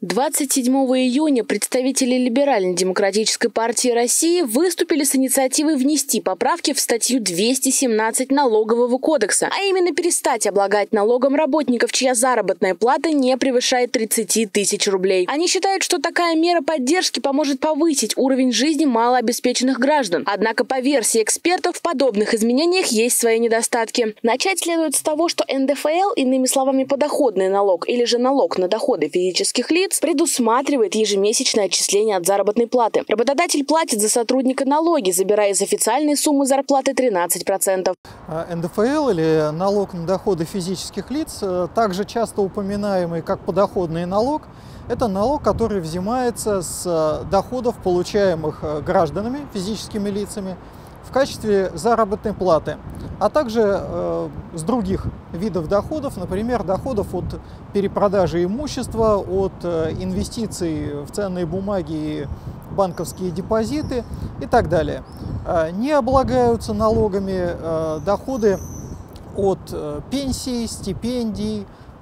27 июня представители Либерально-демократической партии России выступили с инициативой внести поправки в статью 217 Налогового кодекса, а именно перестать облагать налогом работников, чья заработная плата не превышает 30 тысяч рублей. Они считают, что такая мера поддержки поможет повысить уровень жизни малообеспеченных граждан. Однако, по версии экспертов, в подобных изменениях есть свои недостатки. Начать следует с того, что НДФЛ, иными словами подоходный налог или же налог на доходы физических лиц, предусматривает ежемесячное отчисление от заработной платы. Работодатель платит за сотрудника налоги, забирая из официальной суммы зарплаты 13%. НДФЛ или налог на доходы физических лиц, также часто упоминаемый как подоходный налог, это налог, который взимается с доходов, получаемых гражданами, физическими лицами, в качестве заработной платы, а также с других видов доходов, например, доходов от перепродажи имущества, от инвестиций в ценные бумаги и банковские депозиты и так далее. Не облагаются налогами доходы от пенсий, стипендий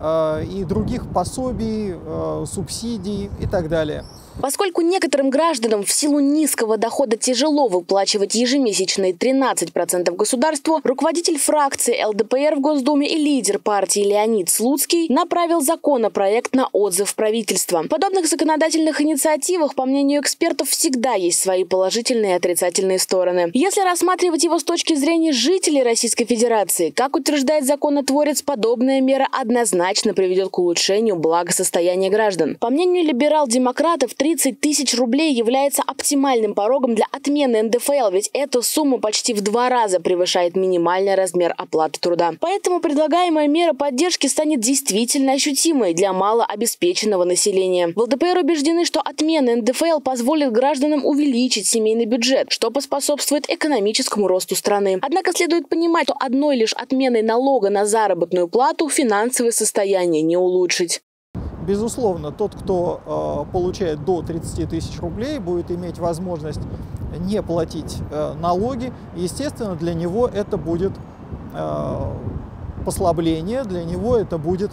и других пособий, субсидий и так далее. Поскольку некоторым гражданам в силу низкого дохода тяжело выплачивать ежемесячные 13% государству, руководитель фракции ЛДПР в Госдуме и лидер партии Леонид Слуцкий направил законопроект на отзыв правительства. В подобных законодательных инициативах, по мнению экспертов, всегда есть свои положительные и отрицательные стороны. Если рассматривать его с точки зрения жителей Российской Федерации, как утверждает законотворец, подобная мера однозначно приведет к улучшению благосостояния граждан. По мнению либерал-демократов, 30 тысяч рублей является оптимальным порогом для отмены НДФЛ, ведь эта сумма почти в 2 раза превышает минимальный размер оплаты труда. Поэтому предлагаемая мера поддержки станет действительно ощутимой для малообеспеченного населения. В ЛДПР убеждены, что отмена НДФЛ позволит гражданам увеличить семейный бюджет, что поспособствует экономическому росту страны. Однако следует понимать, что одной лишь отменой налога на заработную плату финансовое состояние не улучшить. Безусловно, тот, кто получает до 30 тысяч рублей, будет иметь возможность не платить налоги. Естественно, для него это будет послабление, для него это будет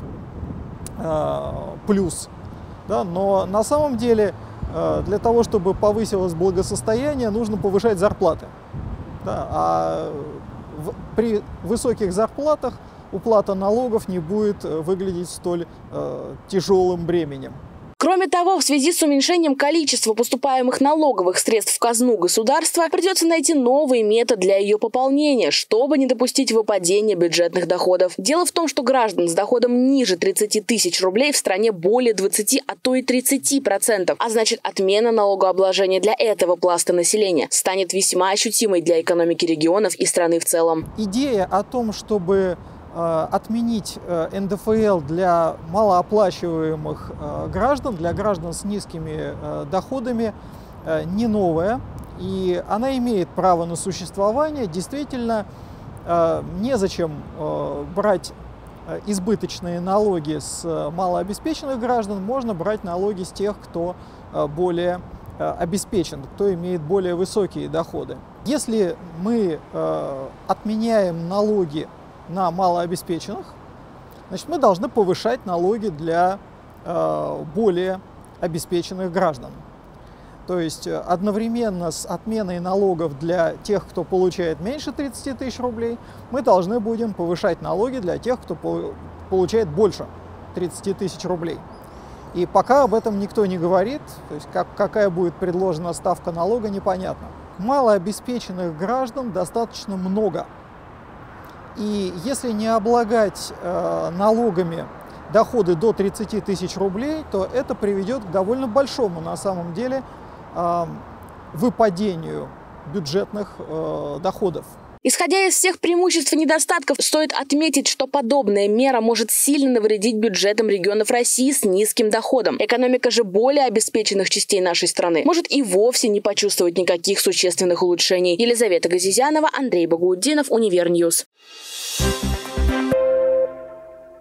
плюс. Да? Но на самом деле для того, чтобы повысилось благосостояние, нужно повышать зарплаты. Да? А при высоких зарплатах уплата налогов не будет выглядеть столь тяжелым бременем. Кроме того, в связи с уменьшением количества поступаемых налоговых средств в казну государства, придется найти новый метод для ее пополнения, чтобы не допустить выпадения бюджетных доходов. Дело в том, что граждан с доходом ниже 30 тысяч рублей в стране более 20, а то и 30%. А значит, отмена налогообложения для этого пласта населения станет весьма ощутимой для экономики регионов и страны в целом. Идея о том, чтобы отменить НДФЛ для малооплачиваемых граждан, для граждан с низкими доходами, не новая, и она имеет право на существование. Действительно, незачем брать избыточные налоги с малообеспеченных граждан, можно брать налоги с тех, кто более обеспечен, кто имеет более высокие доходы. Если мы отменяем налоги на малообеспеченных, значит, мы должны повышать налоги для более обеспеченных граждан. То есть одновременно с отменой налогов для тех, кто получает меньше 30 тысяч рублей, мы должны будем повышать налоги для тех, кто получает больше 30 тысяч рублей. И пока об этом никто не говорит, то есть какая будет предложена ставка налога, непонятно. Малообеспеченных граждан достаточно много. И если не облагать налогами доходы до 30 тысяч рублей, то это приведет к довольно большому, на самом деле, выпадению бюджетных доходов. Исходя из всех преимуществ и недостатков, стоит отметить, что подобная мера может сильно навредить бюджетам регионов России с низким доходом. Экономика же более обеспеченных частей нашей страны может и вовсе не почувствовать никаких существенных улучшений. Елизавета Газизянова, Андрей Багаутдинов, Универньюз.